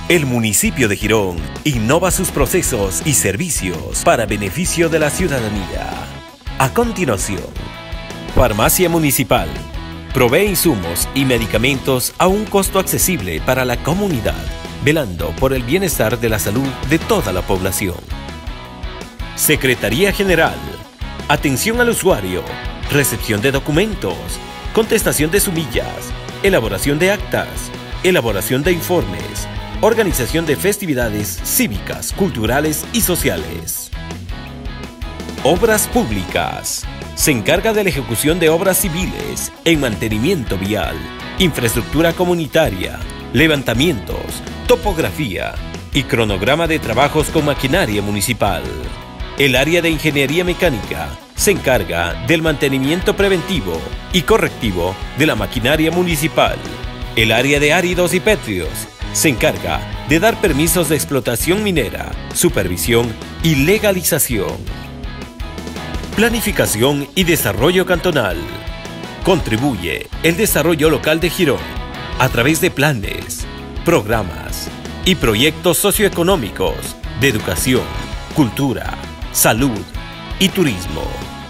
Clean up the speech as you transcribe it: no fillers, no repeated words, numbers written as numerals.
El municipio de Girón innova sus procesos y servicios para beneficio de la ciudadanía. A continuación, Farmacia Municipal. Provee insumos y medicamentos a un costo accesible para la comunidad, velando por el bienestar de la salud de toda la población. Secretaría General. Atención al usuario, recepción de documentos, contestación de sumillas, elaboración de actas, elaboración de informes, organización de festividades cívicas, culturales y sociales. Obras Públicas. Se encarga de la ejecución de obras civiles en mantenimiento vial, infraestructura comunitaria, levantamientos, topografía y cronograma de trabajos con maquinaria municipal. El área de Ingeniería Mecánica se encarga del mantenimiento preventivo y correctivo de la maquinaria municipal. El área de Áridos y Pétreos se encarga de dar permisos de explotación minera, supervisión y legalización. Planificación y desarrollo cantonal. Contribuye el desarrollo local de Girón a través de planes, programas y proyectos socioeconómicos de educación, cultura, salud y turismo.